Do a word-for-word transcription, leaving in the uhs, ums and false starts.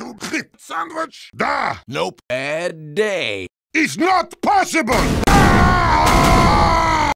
to sandwich? Da! Nope. Bad day. Is not possible! Ah!